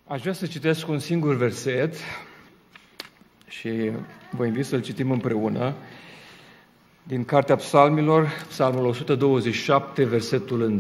Aș vrea să citesc un singur verset și vă invit să-l citim împreună din Cartea Psalmilor, Psalmul 127, versetul 1.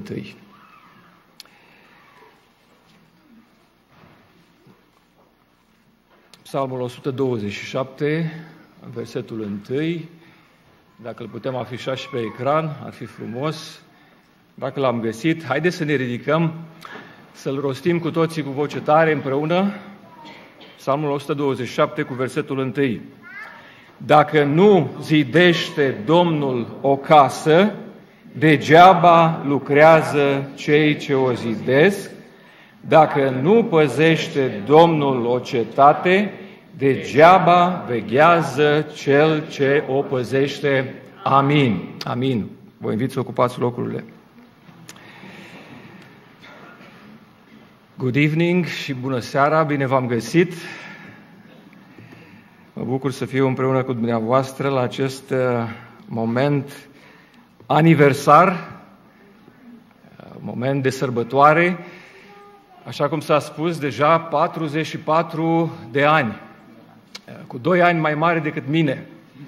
Psalmul 127, versetul 1. Dacă îl putem afișa și pe ecran, ar fi frumos. Dacă l-am găsit, haideți să ne ridicăm, să-l rostim cu toții cu voce tare împreună. Psalmul 127 cu versetul 1. Dacă nu zidește Domnul o casă, degeaba lucrează cei ce o zidesc. Dacă nu păzește Domnul o cetate, degeaba veghează cel ce o păzește. Amin. Amin. Vă invit să ocupați locurile. Good evening și bună seara, bine v-am găsit. Mă bucur să fiu împreună cu dumneavoastră la acest moment aniversar, moment de sărbătoare, așa cum s-a spus, deja 44 de ani, cu 2 ani mai mare decât mine.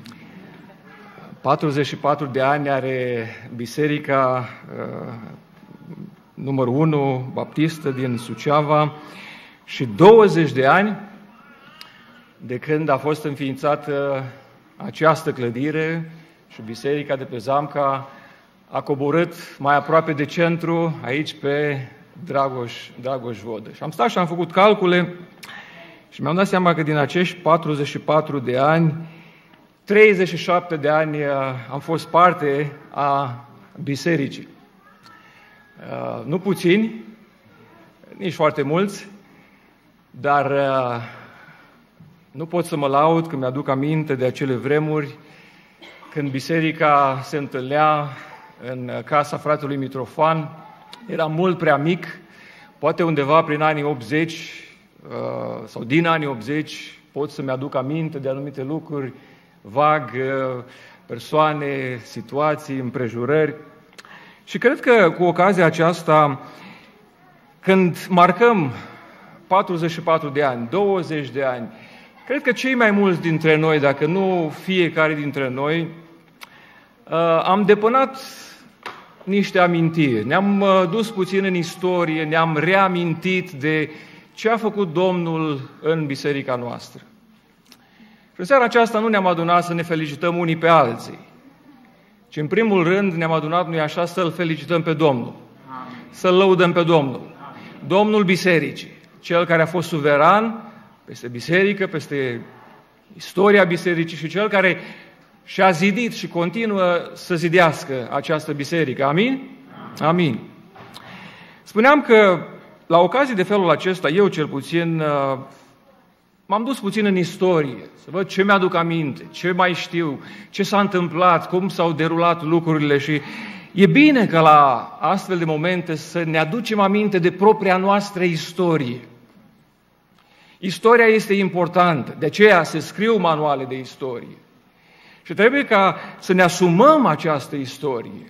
44 de ani are Biserica numărul 1 baptistă din Suceava și 20 de ani de când a fost înființată această clădire și Biserica de pe Zamca a coborât mai aproape de centru, aici pe Dragoș Vodă. Și am stat și am făcut calcule și mi-am dat seama că din acești 44 de ani, 37 de ani am fost parte a bisericii. Nu puțini, nici foarte mulți, dar nu pot să mă laud că mi-aduc aminte de acele vremuri când biserica se întâlnea în casa fratelui Mitrofan. Era mult prea mic, poate undeva prin anii 80 sau din anii 80 pot să-mi aduc aminte de anumite lucruri vag, persoane, situații, împrejurări. Și cred că cu ocazia aceasta, când marcăm 44 de ani, 20 de ani, cred că cei mai mulți dintre noi, dacă nu fiecare dintre noi, am depănat niște amintiri, ne-am dus puțin în istorie, ne-am reamintit de ce a făcut Domnul în biserica noastră. Și în seara aceasta nu ne-am adunat să ne felicităm unii pe alții, ci în primul rând ne-am adunat, nu-i așa, să-L felicităm pe Domnul, să-L lăudăm pe Domnul, Domnul Bisericii, Cel care a fost suveran peste biserică, peste istoria bisericii și Cel care și-a zidit și continuă să zidească această biserică. Amin? Amin. Spuneam că la ocazii de felul acesta, eu cel puțin, m-am dus puțin în istorie, să văd ce mi-aduc aminte, ce mai știu, ce s-a întâmplat, cum s-au derulat lucrurile și e bine că la astfel de momente să ne aducem aminte de propria noastră istorie. Istoria este importantă, de aceea se scriu manuale de istorie. Și trebuie ca să ne asumăm această istorie,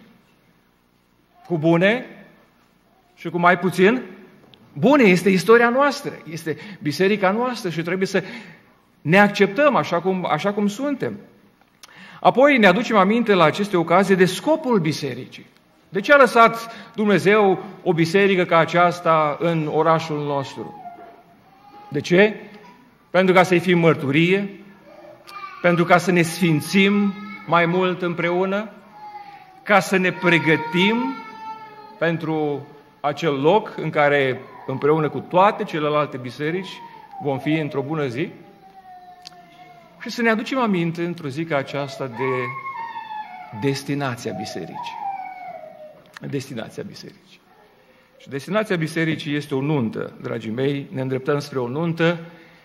cu bune și cu mai puțin bune. Este istoria noastră, este biserica noastră și trebuie să ne acceptăm așa cum suntem. Apoi ne aducem aminte la aceste ocazii de scopul bisericii. De ce a lăsat Dumnezeu o biserică ca aceasta în orașul nostru? De ce? Pentru ca să-i fim mărturie, pentru ca să ne sfințim mai mult împreună, ca să ne pregătim pentru acel loc în care împreună cu toate celelalte biserici vom fi într-o bună zi și să ne aducem aminte într-o zi ca aceasta de destinația bisericii. Destinația bisericii. Și destinația bisericii este o nuntă, dragii mei, ne îndreptăm spre o nuntă.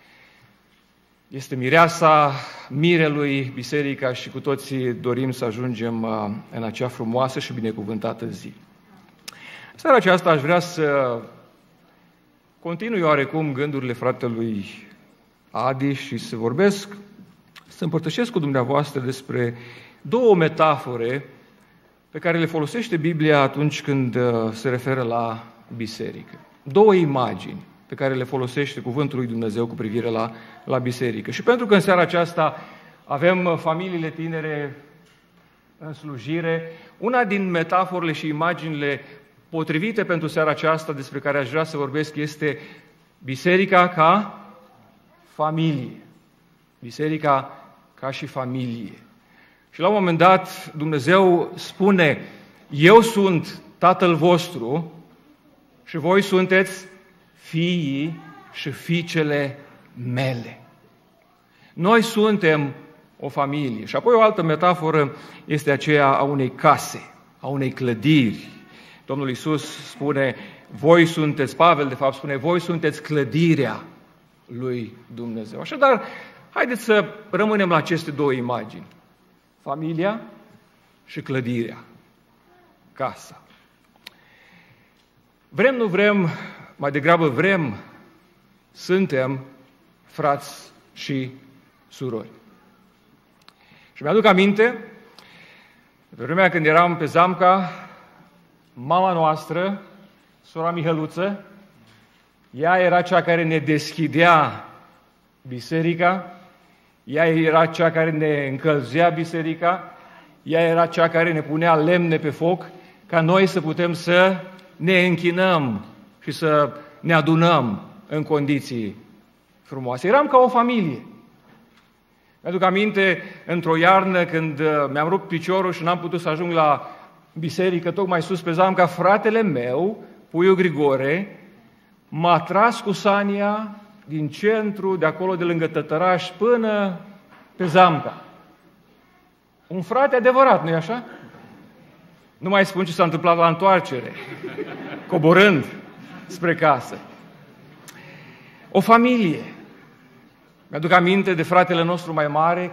Este mireasa mirelui biserica și cu toții dorim să ajungem în acea frumoasă și binecuvântată zi. Seara aceasta aș vrea să continui oarecum gândurile fratelui Adi și să împărtășesc cu dumneavoastră despre două metafore pe care le folosește Biblia atunci când se referă la biserică. Două imagini. pe care le folosește Cuvântul lui Dumnezeu cu privire la biserică. Și pentru că în seara aceasta avem familiile tinere în slujire, una din metaforele și imaginile potrivite pentru seara aceasta despre care aș vrea să vorbesc este biserica ca familie. Biserica ca și familie. Și la un moment dat Dumnezeu spune: eu sunt Tatăl vostru și voi sunteți fiii și fiicele mele. Noi suntem o familie. Și apoi o altă metaforă este aceea a unei case, a unei clădiri. Domnul Iisus spune, Pavel de fapt spune, voi sunteți clădirea lui Dumnezeu. Așadar, haideți să rămânem la aceste două imagini. Familia și clădirea, casa. Vrem, nu vrem, mai degrabă vrem, suntem frați și surori. Și mi-aduc aminte, pe vremea când eram pe Zamca, mama noastră, sora Mihăluță, ea era cea care ne deschidea biserica, ea era cea care ne încălzea biserica, ea era cea care ne punea lemne pe foc, ca noi să putem să ne închinăm și să ne adunăm în condiții frumoase. Eram ca o familie. Mi-aduc aminte, într-o iarnă, când mi-am rupt piciorul și n-am putut să ajung la biserică, tocmai sus pe Zamca, fratele meu, Puiu Grigore, m-a tras cu sania din centru, de acolo de lângă Tătăraș, până pe Zamca. Un frate adevărat, nu-i așa? Nu mai spun ce s-a întâmplat la întoarcere, coborând spre casă. O familie. Mi-aduc aminte de fratele nostru mai mare,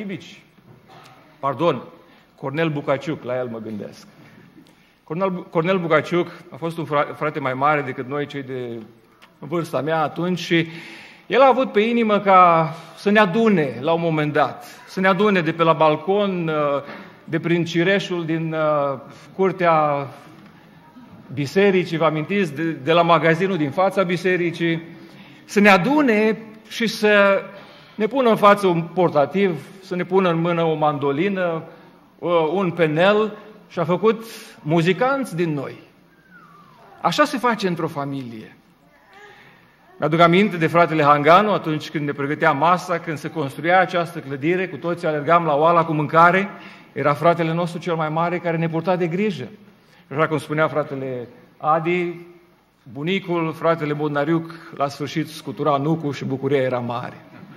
Cornel Bucaciuc, la el mă gândesc. Cornel Bucaciuc a fost un frate mai mare decât noi, cei de vârsta mea atunci, și el a avut pe inimă ca să ne adune la un moment dat, să ne adune de pe la balcon, de prin cireșul din curtea bisericii, vă amintiți, de la magazinul din fața bisericii, să ne adune și să ne pună în față un portativ, să ne pună în mână o mandolină, un penel, și a făcut muzicanți din noi. Așa se face într-o familie. Mi-aduc aminte de fratele Hanganu, atunci când ne pregătea masa, când se construia această clădire, cu toții alergam la oala cu mâncare, era fratele nostru cel mai mare care ne purta de grijă. Așa cum spunea fratele Adi, bunicul, fratele Bodnariuc, la sfârșit scutura nucul și bucuria era mare.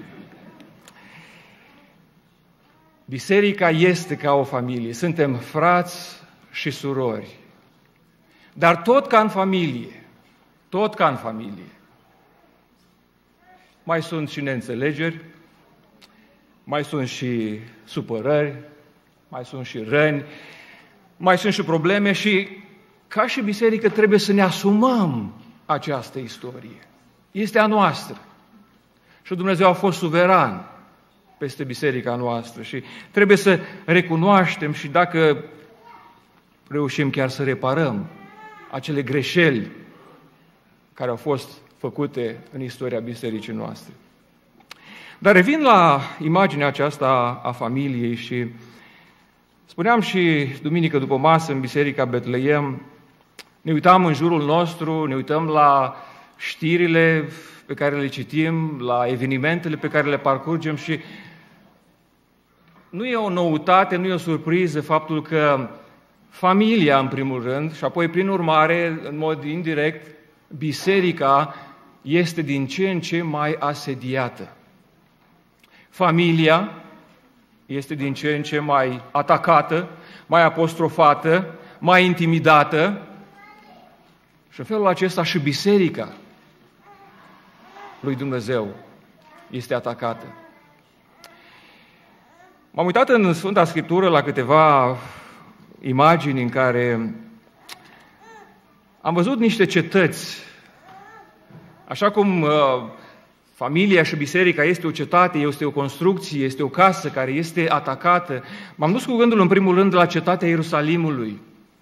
Biserica este ca o familie, suntem frați și surori, dar tot ca în familie, mai sunt și neînțelegeri, mai sunt și supărări, mai sunt și răni, mai sunt și probleme și ca și biserică trebuie să ne asumăm această istorie. Este a noastră și Dumnezeu a fost suveran peste biserica noastră și trebuie să recunoaștem și dacă reușim chiar să reparăm acele greșeli care au fost făcute în istoria bisericii noastre. Dar revin la imaginea aceasta a familiei și spuneam și duminică după masă în Biserica Betleem, ne uitam în jurul nostru, ne uităm la știrile pe care le citim, la evenimentele pe care le parcurgem și nu e o noutate, nu e o surpriză faptul că familia, în primul rând, și apoi, prin urmare, în mod indirect, biserica este din ce în ce mai asediată. Familia este din ce în ce mai atacată, mai apostrofată, mai intimidată și în felul acesta și biserica lui Dumnezeu este atacată. M-am uitat în Sfânta Scriptură la câteva imagini în care am văzut niște cetăți. Așa cum familia și biserica este o cetate, este o construcție, este o casă care este atacată, m-am dus cu gândul în primul rând la cetatea Ierusalimului.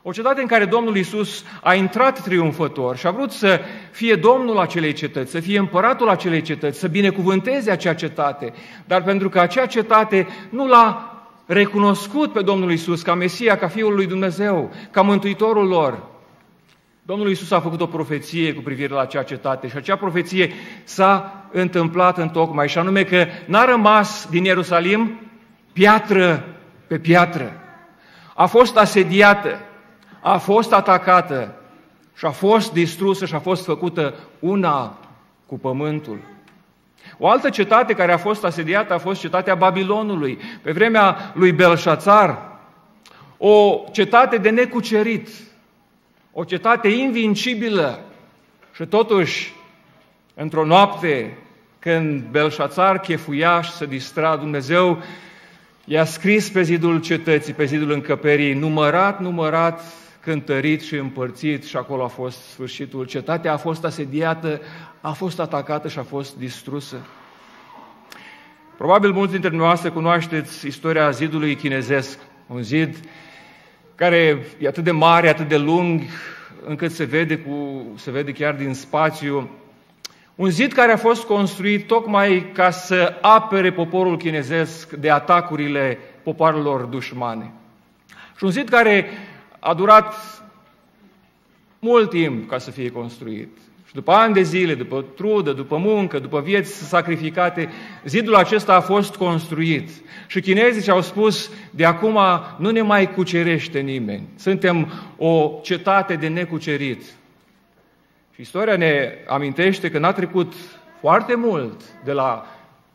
O cetate în care Domnul Iisus a intrat triumfător și a vrut să fie Domnul acelei cetăți, să fie împăratul acelei cetăți, să binecuvânteze acea cetate. Dar pentru că acea cetate nu l-a recunoscut pe Domnul Iisus ca Mesia, ca Fiul lui Dumnezeu, ca Mântuitorul lor, Domnul Iisus a făcut o profeție cu privire la acea cetate și acea profeție s-a întâmplat întocmai, și anume că n-a rămas din Ierusalim piatră pe piatră. A fost asediată, a fost atacată și a fost distrusă și a fost făcută una cu pământul. O altă cetate care a fost asediată a fost cetatea Babilonului, pe vremea lui Belșațar, o cetate de necucerit, o cetate invincibilă. Și totuși, într-o noapte, când Belșațar chefuia și se distra, Dumnezeu i-a scris pe zidul cetății, pe zidul încăperii, numărat, cântărit și împărțit, și acolo a fost sfârșitul. Cetatea a fost asediată, a fost atacată și a fost distrusă. Probabil mulți dintre noastre cunoașteți istoria zidului chinezesc, un zid care e atât de mare, atât de lung, încât se vede chiar din spațiu. Un zid care a fost construit tocmai ca să apere poporul chinezesc de atacurile popoarelor dușmane. Și un zid care a durat mult timp ca să fie construit. Și după ani de zile, după trudă, după muncă, după vieți sacrificate, zidul acesta a fost construit. Și chinezii au spus, de acum nu ne mai cucerește nimeni. Suntem o cetate de necucerit. Și istoria ne amintește că n-a trecut foarte mult de la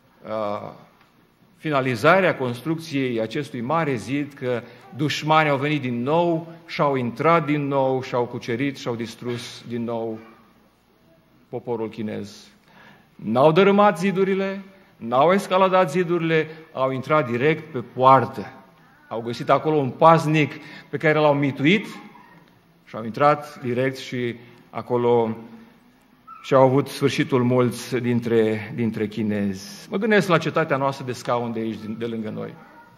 finalizarea construcției acestui mare zid, că dușmanii au venit din nou și au intrat din nou și au cucerit și au distrus din nou poporul chinez. N-au dărâmat zidurile, n-au escaladat zidurile, au intrat direct pe poartă. Au găsit acolo un paznic pe care l-au mituit și au intrat direct și acolo și-au avut sfârșitul mulți dintre chinezi. Mă gândesc la cetatea noastră de scaun de aici, de lângă noi.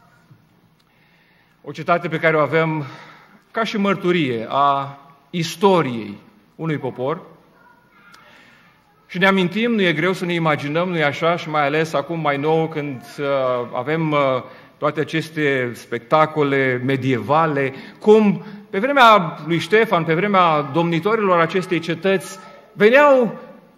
O cetate pe care o avem ca și mărturie a istoriei unui popor. Și ne amintim, nu e greu să ne imaginăm, nu e așa, și mai ales acum mai nou când avem toate aceste spectacole medievale, cum pe vremea lui Ștefan, pe vremea domnitorilor acestei cetăți, veneau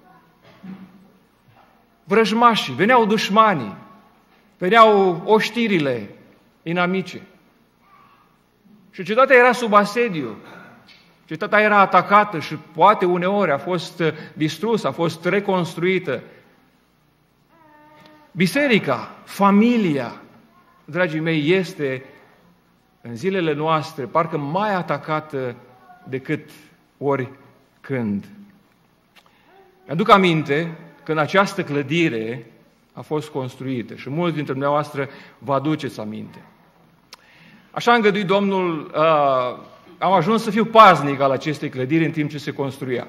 vrăjmașii, veneau dușmanii, veneau oștirile inamice. Și cetatea era sub asediu, cetatea era atacată și poate uneori a fost distrusă, a fost reconstruită. Biserica, familia, dragii mei, este în zilele noastre parcă mai atacată decât oricând. Mi-aduc aminte când această clădire a fost construită și mulți dintre dumneavoastră vă aduceți aminte. Așa a îngăduit Domnul, am ajuns să fiu paznic al acestei clădiri în timp ce se construia.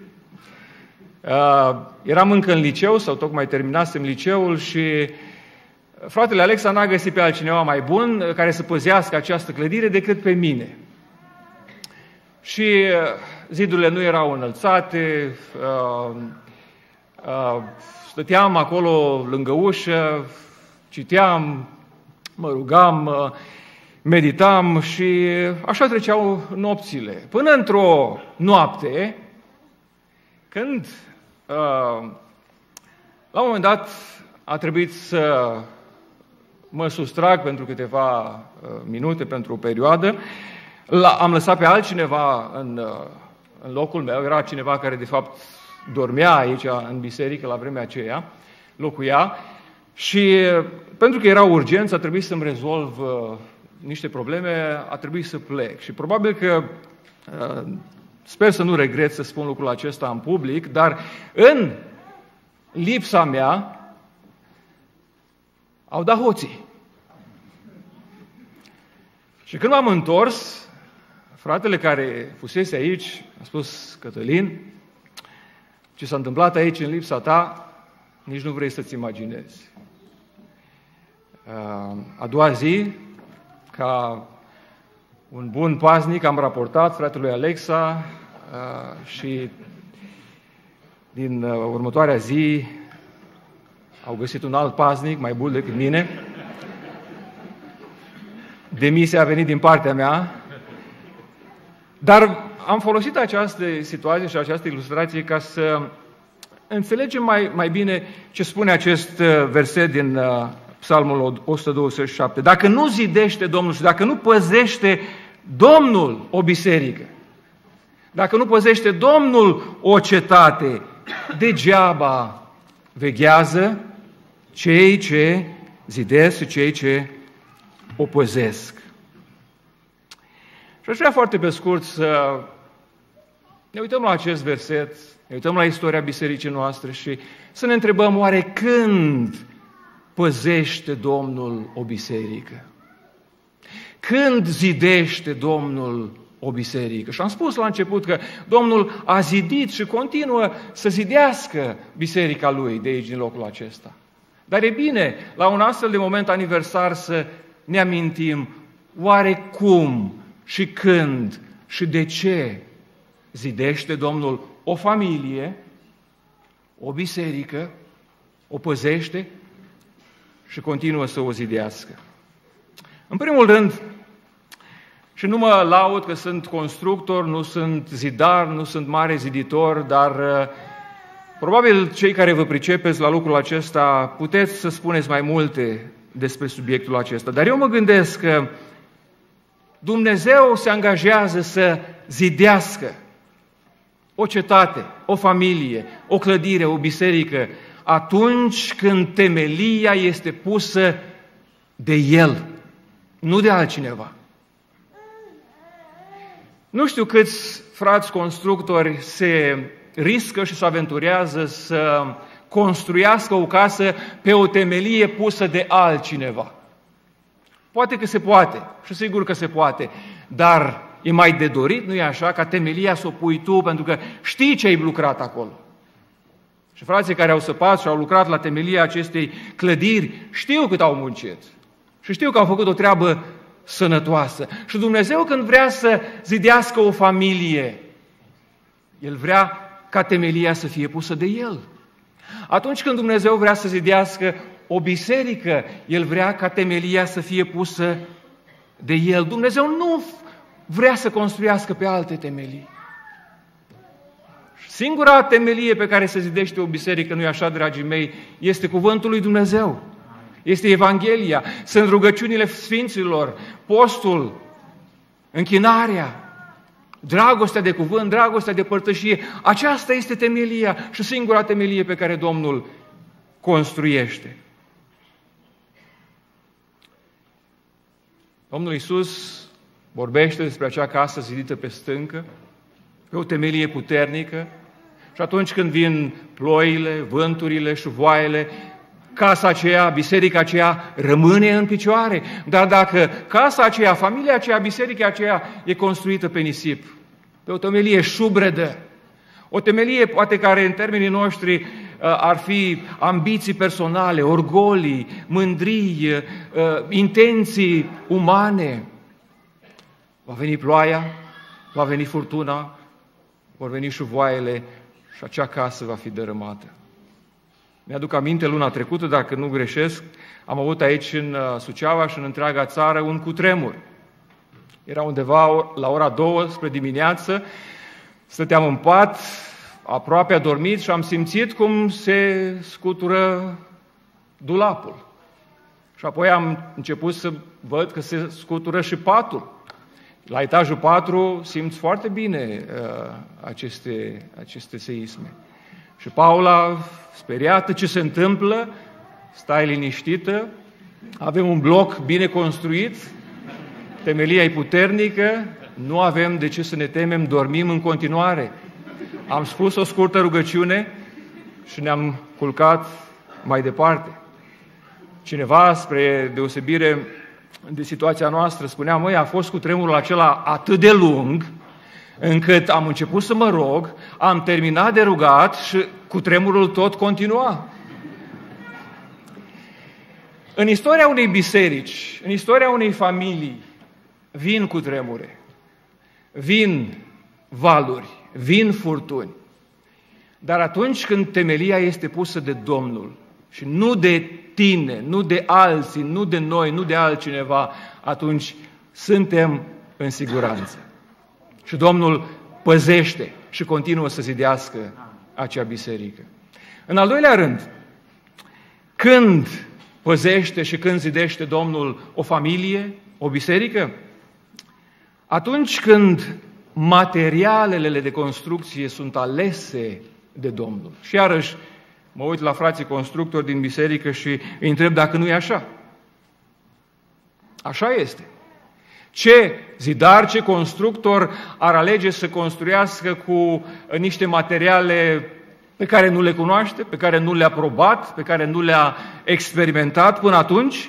Eram încă în liceu sau tocmai terminasem liceul și fratele Alexa n-a găsit pe altcineva mai bun care să păzească această clădire decât pe mine. Și zidurile nu erau înălțate, stăteam acolo lângă ușă, citeam, mă rugam, meditam și așa treceau nopțile. Până într-o noapte, când la un moment dat a trebuit să mă sustrag pentru câteva minute, pentru o perioadă, am lăsat pe altcineva în locul meu, era cineva care de fapt dormea aici în biserică la vremea aceea, locuia, și pentru că era urgență, a trebuit să-mi rezolv niște probleme, a trebuit să plec. Și probabil că, sper să nu regret să spun lucrul acesta în public, dar în lipsa mea au dat hoții. Și când m-am întors, fratele care fusese aici a spus: Cătălin, ce s-a întâmplat aici în lipsa ta, nici nu vrei să-ți imaginezi. A doua zi, ca un bun paznic, am raportat fratelui Alexa și din următoarea zi au găsit un alt paznic mai bun decât mine. Demisia a venit din partea mea, dar am folosit această situație și această ilustrație ca să înțelegem mai bine ce spune acest verset din Psalmul 127. Dacă nu zidește Domnul și dacă nu păzește Domnul o biserică, dacă nu păzește Domnul o cetate, degeaba veghează cei ce zidesc și cei ce o păzesc. Și aș vrea foarte pe scurt să ne uităm la acest verset, ne uităm la istoria bisericii noastre și să ne întrebăm oare când păzește Domnul o biserică? Când zidește Domnul o biserică? Și am spus la început că Domnul a zidit și continuă să zidească biserica Lui de aici, din locul acesta. Dar e bine, la un astfel de moment aniversar, să ne amintim oare cum și când și de ce zidește Domnul o familie, o biserică, o păzește și continuă să o zidească. În primul rând, și nu mă laud că sunt constructor, nu sunt zidar, nu sunt mare ziditor, dar probabil cei care vă pricepeți la lucrul acesta puteți să spuneți mai multe despre subiectul acesta. Dar eu mă gândesc că Dumnezeu se angajează să zidească o cetate, o familie, o clădire, o biserică, atunci când temelia este pusă de El, nu de altcineva. Nu știu câți frați constructori se riscă și se aventurează să construiască o casă pe o temelie pusă de altcineva. Poate că se poate, și sigur că se poate, dar e mai de dorit, nu e așa, ca temelia să o pui tu, pentru că știi ce ai lucrat acolo. Și frații care au săpat și au lucrat la temelia acestei clădiri știu cât au muncit și știu că au făcut o treabă sănătoasă. Și Dumnezeu, când vrea să zidească o familie, El vrea ca temelia să fie pusă de El. Atunci când Dumnezeu vrea să zidească o biserică, El vrea ca temelia să fie pusă de El. Dumnezeu nu vrea să construiască pe alte temelii. Singura temelie pe care se zidește o biserică, nu-i așa, dragii mei, este cuvântul lui Dumnezeu. Este Evanghelia, sunt rugăciunile Sfinților, postul, închinarea, dragostea de cuvânt, dragostea de părtășie. Aceasta este temelia și singura temelie pe care Domnul construiește. Domnul Iisus vorbește despre acea casă zidită pe stâncă, pe o temelie puternică, și atunci când vin ploile, vânturile, șuvoaiele, casa aceea, biserica aceea rămâne în picioare. Dar dacă casa aceea, familia aceea, biserica aceea e construită pe nisip, pe o temelie șubredă, o temelie poate care în termenii noștri ar fi ambiții personale, orgolii, mândrii, intenții umane, va veni ploaia, va veni furtuna, vor veni șuvoaiele și acea casă va fi dărâmată. Mi-aduc aminte, luna trecută, dacă nu greșesc, am avut aici în Suceava și în întreaga țară un cutremur. Era undeva la ora 2 spre dimineață, stăteam în pat, aproape adormit și am simțit cum se scutură dulapul. Și apoi am început să văd că se scutură și patul. La etajul 4 simți foarte bine aceste seisme. Și Paula, speriată, ce se întâmplă? Stai liniștită, avem un bloc bine construit, temelia e puternică, nu avem de ce să ne temem, dormim în continuare. Am spus o scurtă rugăciune și ne-am culcat mai departe. Cineva, spre deosebire de situația noastră, spunea, măi, a fost cutremurul acela atât de lung, încât am început să mă rog, am terminat de rugat și cutremurul tot continua. În istoria unei biserici, în istoria unei familii, vin cutremure, vin valuri, vin furtuni. Dar atunci când temelia este pusă de Domnul și nu de tine, nu de alții, nu de noi, nu de altcineva, atunci suntem în siguranță. Și Domnul păzește și continuă să zidească acea biserică. În al doilea rând, când păzește și când zidește Domnul o familie, o biserică? Atunci când materialele de construcție sunt alese de Domnul. Și iarăși mă uit la frații constructori din biserică și îi întreb dacă nu e așa. Așa este. Ce zidar, ce constructor ar alege să construiască cu niște materiale pe care nu le cunoaște, pe care nu le-a probat, pe care nu le-a experimentat până atunci?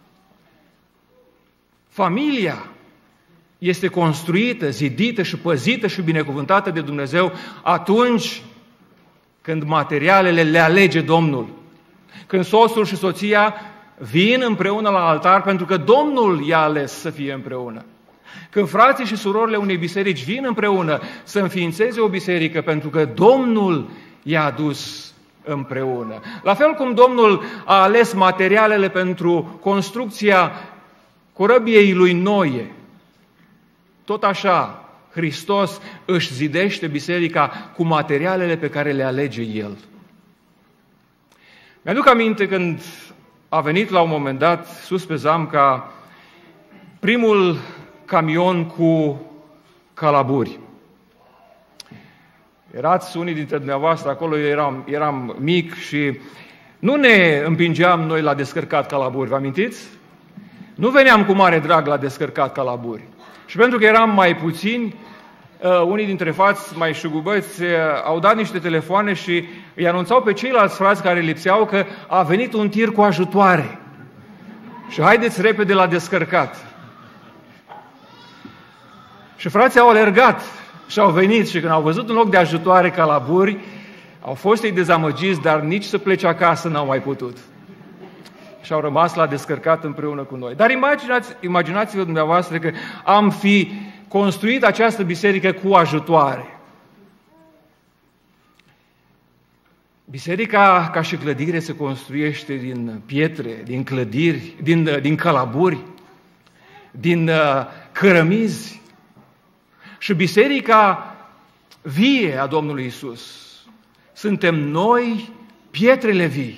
Familia este construită, zidită și păzită și binecuvântată de Dumnezeu atunci când materialele le alege Domnul. Când soțul și soția vin împreună la altar pentru că Domnul i-a ales să fie împreună. Când frații și surorile unei biserici vin împreună să înființeze o biserică pentru că Domnul i-a adus împreună. La fel cum Domnul a ales materialele pentru construcția corăbiei lui Noe, tot așa Hristos își zidește biserica cu materialele pe care le alege El. Mi-aduc aminte când a venit la un moment dat sus pe Zamca primul camion cu calaburi. Erați unii dintre dumneavoastră acolo, eu eram mic și nu ne împingeam noi la descărcat calaburi, vă amintiți? Nu veneam cu mare drag la descărcat calaburi. Și pentru că eram mai puțini, unii dintre frați mai șugubăți au dat niște telefoane și îi anunțau pe ceilalți frați care lipseau că a venit un tir cu ajutoare. Și haideți repede la descărcat. Și frații au alergat și au venit și când au văzut un loc de ajutoare calaburi, au fost ei dezamăgiți, dar nici să plece acasă n-au mai putut. Și au rămas la descărcat împreună cu noi. Dar imaginați-vă dumneavoastră că am fi construit această biserică cu ajutoare. Biserica, ca și clădire, se construiește din pietre, din clădiri, din calaburi, din cărămizi. Și biserica vie a Domnului Isus. Suntem noi pietrele vii.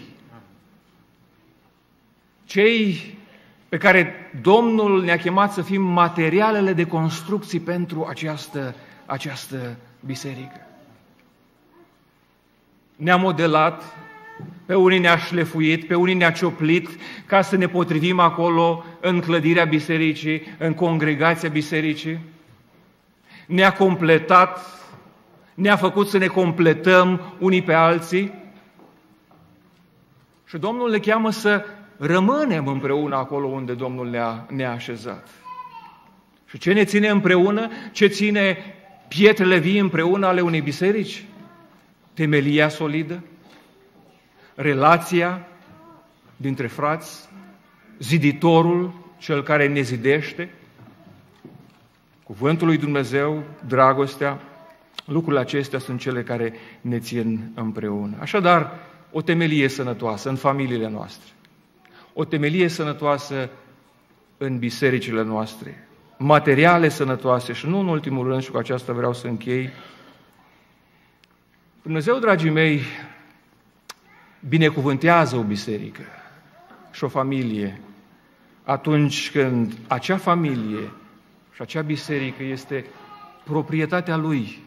Cei pe care Domnul ne-a chemat să fim materialele de construcții pentru această biserică. Ne-a modelat, pe unii ne-a șlefuit, pe unii ne-a cioplit ca să ne potrivim acolo în clădirea bisericii, în congregația bisericii. Ne-a completat, ne-a făcut să ne completăm unii pe alții și Domnul ne cheamă să rămânem împreună acolo unde Domnul ne-a așezat. Și ce ne ține împreună? Ce ține pietrele vii împreună ale unei biserici? Temelia solidă, relația dintre frați, ziditorul, cel care ne zidește, cuvântul lui Dumnezeu, dragostea, lucrurile acestea sunt cele care ne țin împreună. Așadar, o temelie sănătoasă în familiile noastre, o temelie sănătoasă în bisericile noastre, materiale sănătoase și nu în ultimul rând, și cu aceasta vreau să închei, Dumnezeu, dragii mei, binecuvântează o biserică și o familie atunci când acea familie și acea biserică este proprietatea Lui.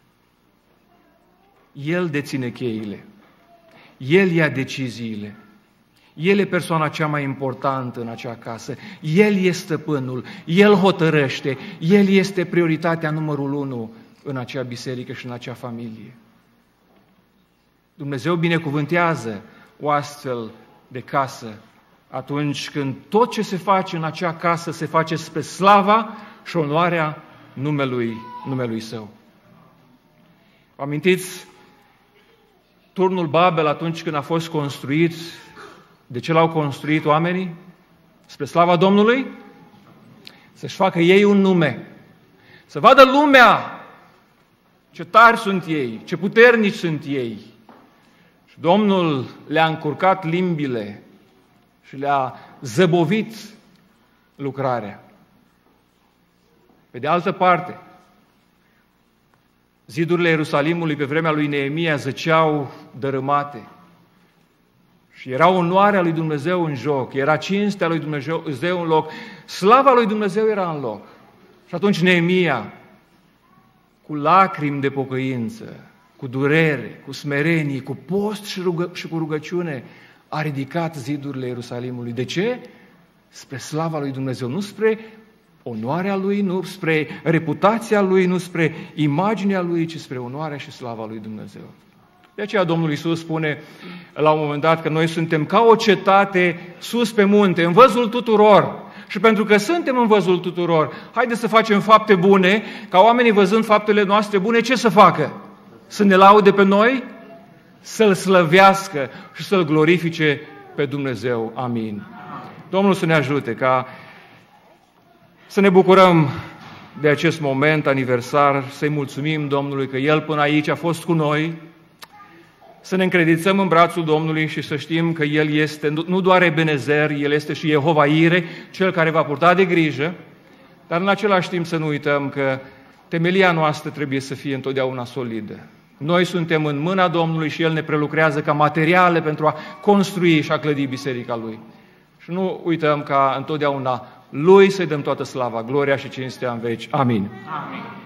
El deține cheile, El ia deciziile, El e persoana cea mai importantă în acea casă, El este stăpânul, El hotărăște, El este prioritatea numărul 1 în acea biserică și în acea familie. Dumnezeu binecuvântează o astfel de casă atunci când tot ce se face în acea casă se face spre slava și onoarea numelui Său. Vă amintiți turnul Babel atunci când a fost construit? De ce l-au construit oamenii? Spre slava Domnului? să-și facă ei un nume, să vadă lumea ce tari sunt ei, ce puternici sunt ei. Și Domnul le-a încurcat limbile și le-a zăbovit lucrarea. Pe de altă parte, zidurile Ierusalimului pe vremea lui Neemia zăceau dărâmate și era onoarea lui Dumnezeu în joc, era cinstea lui Dumnezeu în loc, slava lui Dumnezeu era în loc. Și atunci Neemia, cu lacrimi de pocăință, cu durere, cu smerenie, cu post și cu rugăciune, a ridicat zidurile Ierusalimului. De ce? Spre slava lui Dumnezeu, nu spre onoarea lui, nu spre reputația lui, nu spre imaginea lui, ci spre onoarea și slava lui Dumnezeu. De aceea Domnul Iisus spune la un moment dat că noi suntem ca o cetate sus pe munte, în văzul tuturor. Și pentru că suntem în văzul tuturor, haideți să facem fapte bune, ca oamenii văzând faptele noastre bune, ce să facă? Să ne laude pe noi? Să-L slăvească și să-L glorifice pe Dumnezeu. Amin. Domnul să ne ajute ca să ne bucurăm de acest moment aniversar, să-i mulțumim Domnului că El până aici a fost cu noi, să ne încredințăm în brațul Domnului și să știm că El este nu doar Ebenezer, El este și Jehova Ire, Cel care va purta de grijă, dar în același timp să nu uităm că temelia noastră trebuie să fie întotdeauna solidă. Noi suntem în mâna Domnului și El ne prelucrează ca materiale pentru a construi și a clădi biserica Lui. Și nu uităm ca întotdeauna Lui să-i dăm toată slava, gloria și cinstea în veci. Amin. Amin.